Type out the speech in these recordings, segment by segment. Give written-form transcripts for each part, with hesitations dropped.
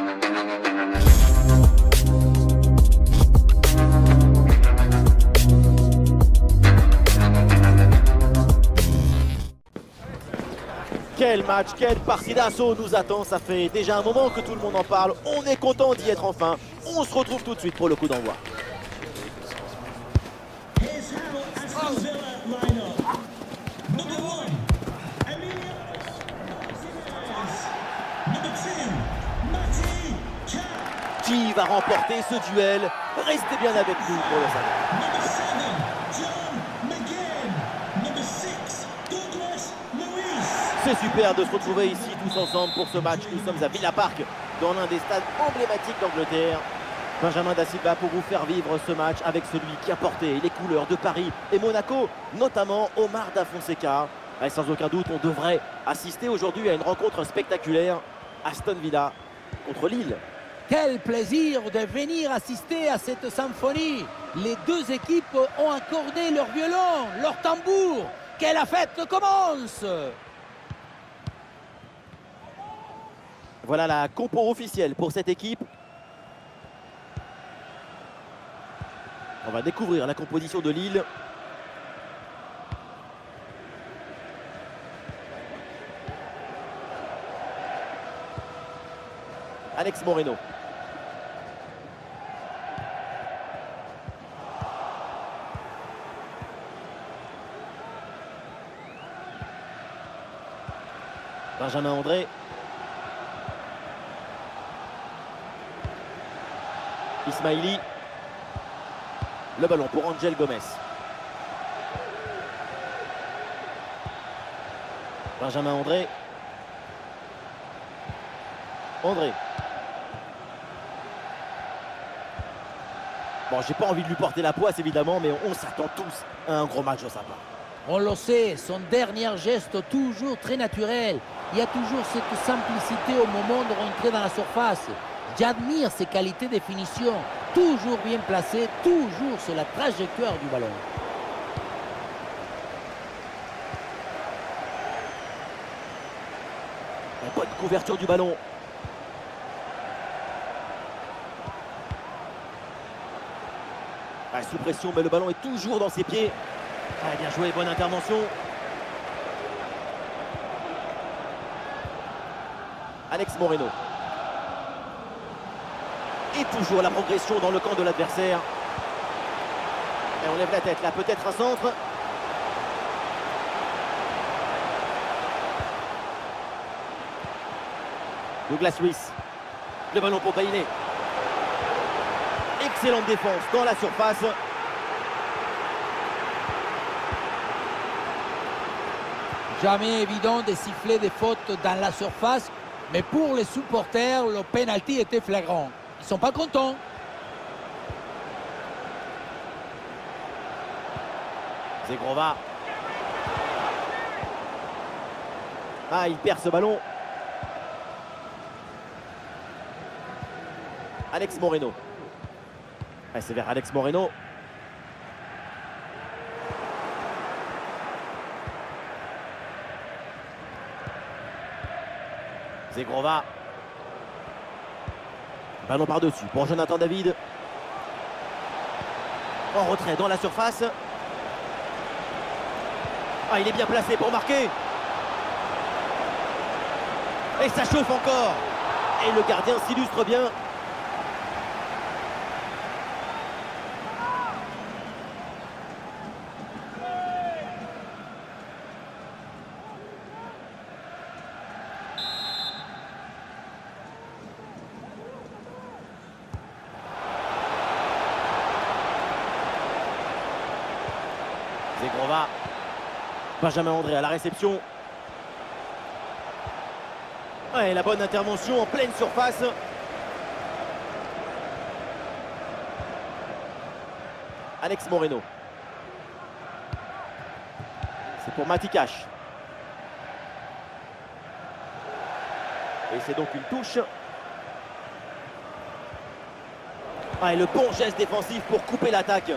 Quel match, quelle partie d'assaut nous attend. Ça fait déjà un moment que tout le monde en parle. On est content d'y être enfin. On se retrouve tout de suite pour le coup d'envoi. Qui va remporter ce duel? Restez bien avec nous pour le savoir. C'est super de se retrouver ici tous ensemble pour ce match. Nous sommes à Villa Park, dans l'un des stades emblématiques d'Angleterre. Benjamin Da Silva pour vous faire vivre ce match avec celui qui a porté les couleurs de Paris et Monaco, notamment Omar Da Fonseca. Et sans aucun doute, on devrait assister aujourd'hui à une rencontre spectaculaire. Aston Villa contre Lille. Quel plaisir de venir assister à cette symphonie. Les deux équipes ont accordé leur violon, leur tambour. Que la fête commence! Voilà la compo officielle pour cette équipe. On va découvrir la composition de Lille. Alex Moreno. Benjamin André. Ismaili. Le ballon pour Angel Gomez. Benjamin André. André. Bon, j'ai pas envie de lui porter la poisse évidemment, mais on s'attend tous à un gros match de sa part. On le sait, son dernier geste toujours très naturel. Il y a toujours cette simplicité au moment de rentrer dans la surface. J'admire ses qualités de finition, toujours bien placé, toujours sur la trajectoire du ballon. Une bonne couverture du ballon. Sous pression, mais le ballon est toujours dans ses pieds. Bien joué, bonne intervention. Alex Moreno. Et toujours la progression dans le camp de l'adversaire. Et on lève la tête là, peut-être un centre. Douglas Luiz. Le ballon pour Bailey. Excellente défense dans la surface. Jamais évident de siffler des fautes dans la surface, mais pour les supporters, le penalty était flagrant. Ils ne sont pas contents. Zegrova. Il perd ce ballon. Alex Moreno. C'est vers Alex Moreno. Zegrova. Ballon par-dessus pour Jonathan David. En retrait dans la surface. Il est bien placé pour marquer. Et ça chauffe encore. Et le gardien s'illustre bien. Zegrova. Benjamin André à la réception. La bonne intervention en pleine surface. Alex Moreno. C'est pour Matikash. Et c'est donc une touche. Et le bon geste défensif pour couper l'attaque.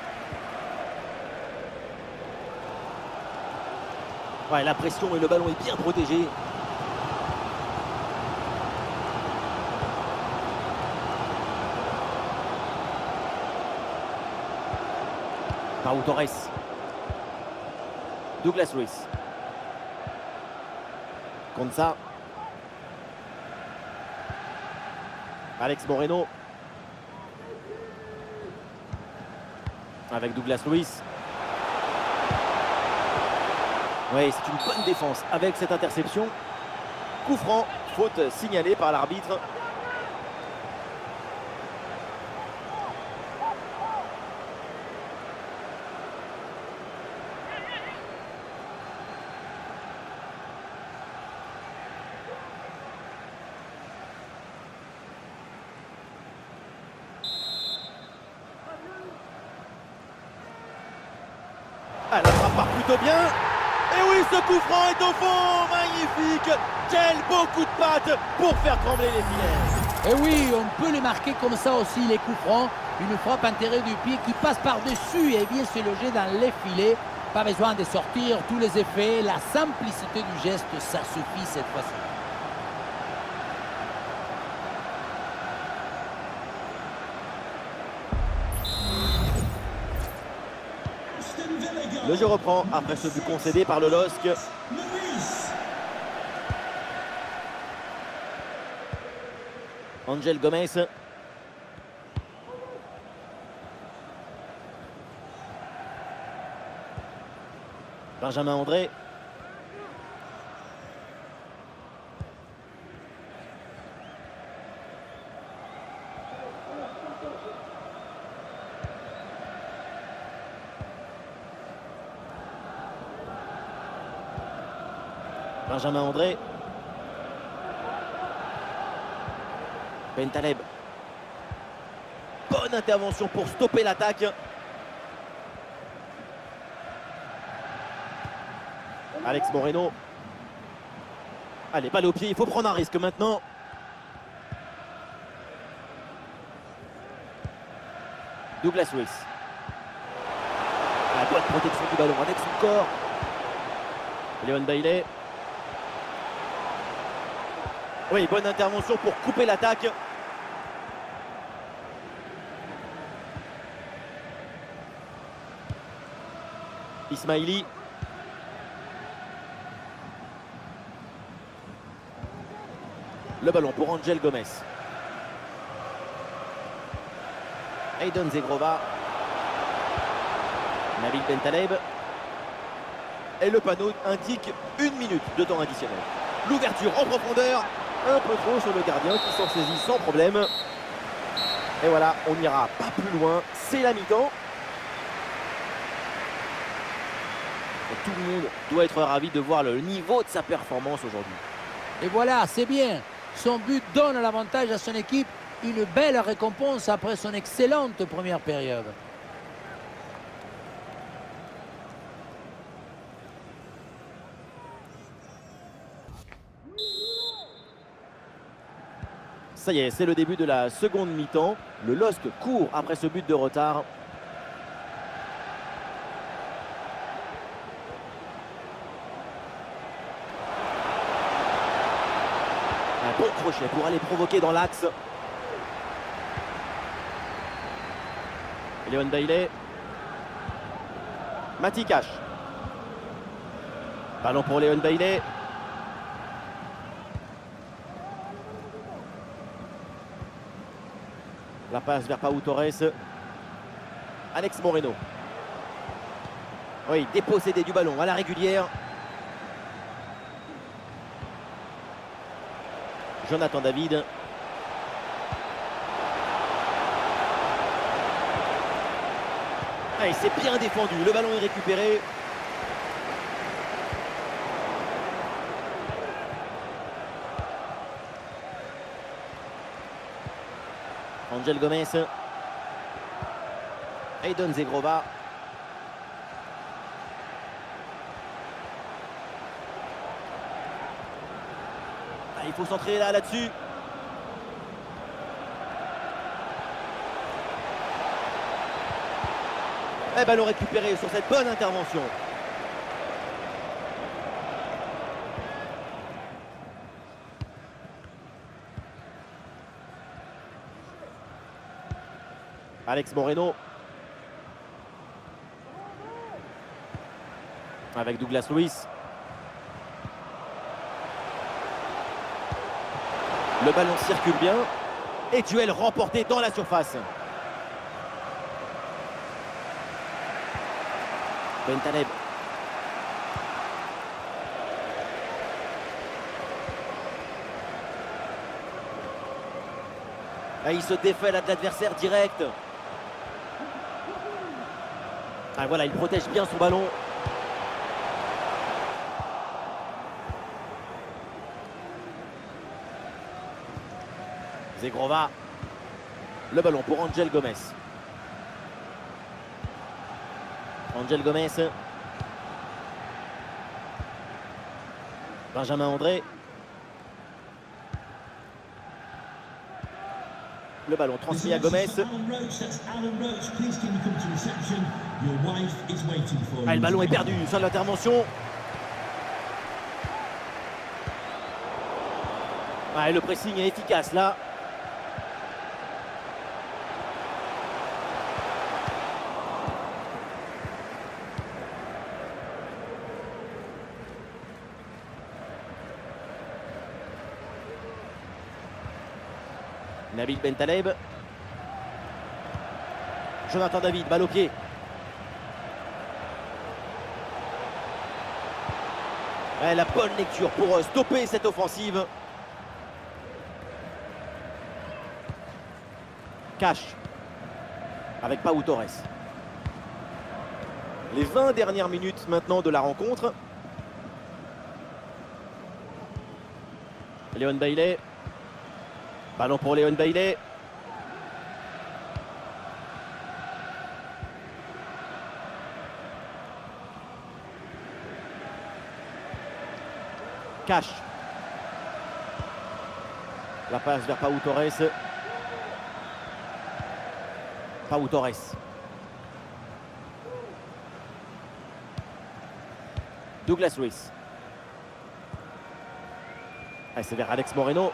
La pression et le ballon est bien protégé. Pau Torres. Douglas Luiz. Konsa. Alex Moreno. Avec Douglas Luiz. Oui, c'est une bonne défense avec cette interception. Coup franc, faute signalée par l'arbitre. Elle attrape part plutôt bien. Et oui, ce coup franc est au fond. Magnifique. Quel beau coup de patte pour faire trembler les filets. Et oui, on peut les marquer comme ça aussi, les coups francs. Une frappe enterrée du pied qui passe par-dessus et vient se loger dans les filets. Pas besoin de sortir tous les effets. La simplicité du geste, ça suffit cette fois-ci. Le jeu reprend après ce but concédé par le LOSC. Angel Gomez. Benjamin André. Benjamin André. Bentaleb. Bonne intervention pour stopper l'attaque. Alex Moreno. Allez, balle au pied, il faut prendre un risque maintenant. Douglas Luiz. La bonne protection du ballon avec son corps. Leon Bailey. Oui, bonne intervention pour couper l'attaque. Ismaili. Le ballon pour Angel Gomez. Aiden Zegrova. Nabil Bentaleb. Et le panneau indique 1 minute de temps additionnel. L'ouverture en profondeur. Un peu trop sur le gardien qui s'en saisit sans problème. Et voilà, on n'ira pas plus loin. C'est la mi-temps. Tout le monde doit être ravi de voir le niveau de sa performance aujourd'hui. Et voilà, c'est bien. Son but donne l'avantage à son équipe. Une belle récompense après son excellente première période. Ça y est, c'est le début de la seconde mi-temps. Le LOSC court après ce but de retard. Un bon crochet pour aller provoquer dans l'axe. Leon Bailey. Mati Cash. Ballon pour Leon Bailey. La passe vers Pau Torres. Alex Moreno. Oui, dépossédé du ballon à la régulière. Jonathan David. Ah, il s'est bien défendu. Le ballon est récupéré. Angel Gomez. Aiden Zegrova. Il faut centrer là-dessus. Et ballon récupéré sur cette bonne intervention. Alex Moreno. Avec Douglas Luiz. Le ballon circule bien. Et duel remporté dans la surface. Bentaleb. Ah, il se défait là de l'adversaire direct. Ah, voilà, il protège bien son ballon. Zegrova. Le ballon pour Angel Gomez. Angel Gomez. Benjamin André. Le ballon transmis à Gomez. Ah, le ballon est perdu sur l'intervention. Ah, et le pressing est efficace là. Nabil Bentaleb. Jonathan David, balle au pied. Ouais, la bonne lecture pour stopper cette offensive. Cash. Avec Pau Torres. Les 20 dernières minutes maintenant de la rencontre. Léon Bailey. Ballon pour Léon Bailey. Cash. La passe vers Pau Torres. Pau Torres. Douglas Luiz. Ah, c'est vers Alex Moreno.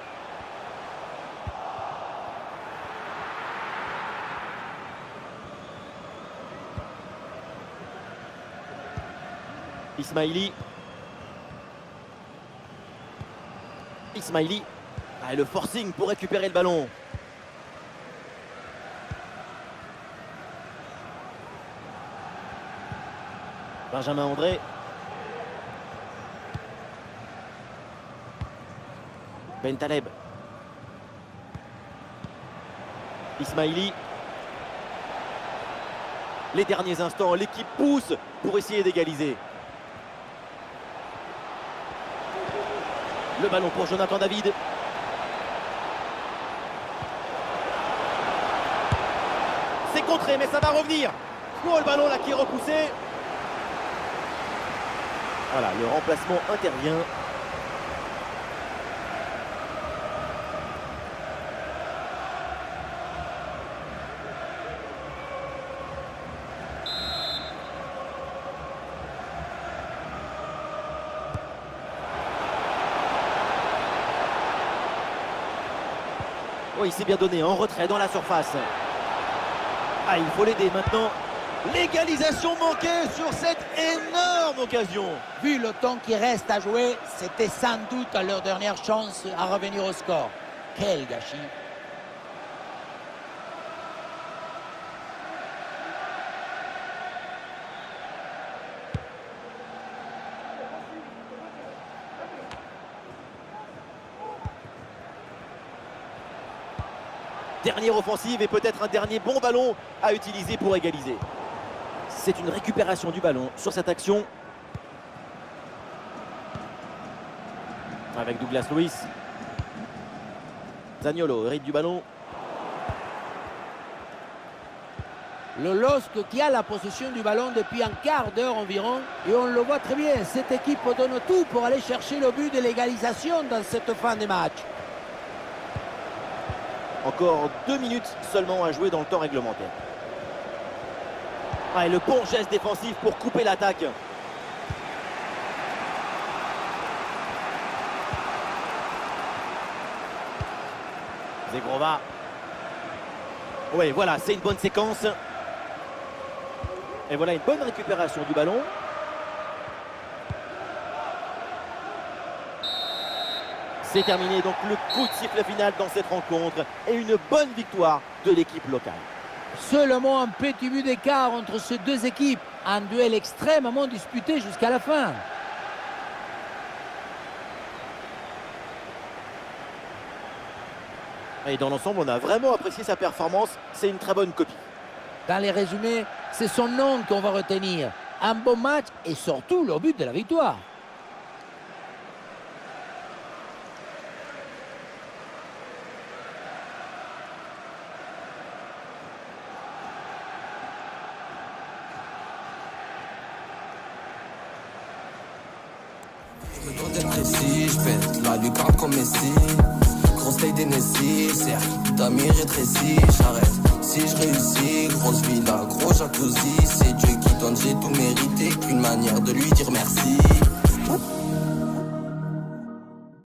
Ismaili. Ismaili. Ah, et le forcing pour récupérer le ballon. Benjamin André. Bentaleb. Ismaili. Les derniers instants, l'équipe pousse pour essayer d'égaliser. Le ballon pour Jonathan David. C'est contré, mais ça va revenir. Oh, le ballon là qui est repoussé. Voilà, le remplacement intervient. Oh, il s'est bien donné en retrait dans la surface. Ah, il faut l'aider maintenant. L'égalisation manquée sur cette énorme occasion. Vu le temps qui reste à jouer, c'était sans doute leur dernière chance à revenir au score. Quel gâchis! Dernière offensive et peut-être un dernier bon ballon à utiliser pour égaliser. C'est une récupération du ballon sur cette action. Avec Douglas Luiz. Zaniolo hérite du ballon. Le LOSC qui a la possession du ballon depuis un quart d'heure environ. Et on le voit très bien, cette équipe donne tout pour aller chercher le but de l'égalisation dans cette fin de match. Encore 2 minutes seulement à jouer dans le temps réglementaire. Ah, et le bon geste défensif pour couper l'attaque. Zegrova. Oui, voilà, c'est une bonne séquence. Et voilà une bonne récupération du ballon. C'est terminé, donc le coup de sifflet final dans cette rencontre et une bonne victoire de l'équipe locale. Seulement un petit but d'écart entre ces deux équipes. Un duel extrêmement disputé jusqu'à la fin. Et dans l'ensemble, on a vraiment apprécié sa performance. C'est une très bonne copie. Dans les résumés, c'est son nom qu'on va retenir. Un bon match et surtout le but de la victoire. Je dois être précis, je pète la lucarne comme Messi. Grosse taille d'Hennessy, cercle d'amis rétrécis, j'arrête si je réussis. Grosse villa, gros jacuzzi, c'est Dieu qui donne, j'ai tout mérité. Qu'une manière de lui dire merci.